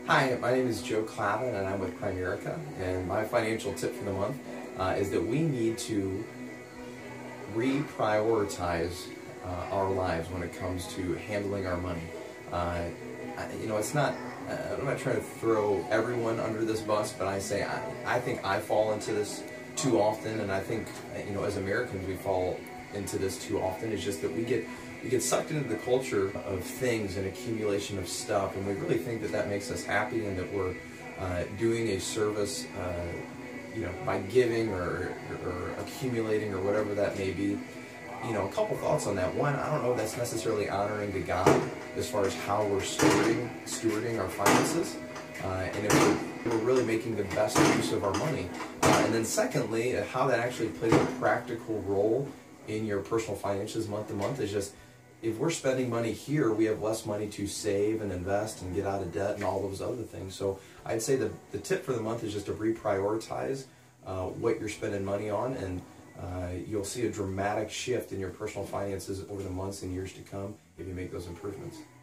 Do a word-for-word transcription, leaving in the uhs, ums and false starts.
Hi, my name is Joe Clavin and I'm with Primera, and my financial tip for the month uh, is that we need to reprioritize uh, our lives when it comes to handling our money. Uh, I, you know, it's not, uh, I'm not trying to throw everyone under this bus, but I say I, I think I fall into this too often, and I think, you know, as Americans we fall into this too often. It's just that we get we get sucked into the culture of things and accumulation of stuff, and we really think that that makes us happy and that we're uh, doing a service, uh, you know, by giving or, or, or accumulating or whatever that may be. You know, a couple thoughts on that. One, I don't know if that's necessarily honoring to God as far as how we're stewarding, stewarding our finances, uh, and if we're, we're really making the best use of our money. Uh, and then secondly, how that actually plays a practical role in your personal finances month to month is just, if we're spending money here, we have less money to save and invest and get out of debt and all those other things. So I'd say the, the tip for the month is just to reprioritize uh, what you're spending money on, and uh, you'll see a dramatic shift in your personal finances over the months and years to come if you make those improvements.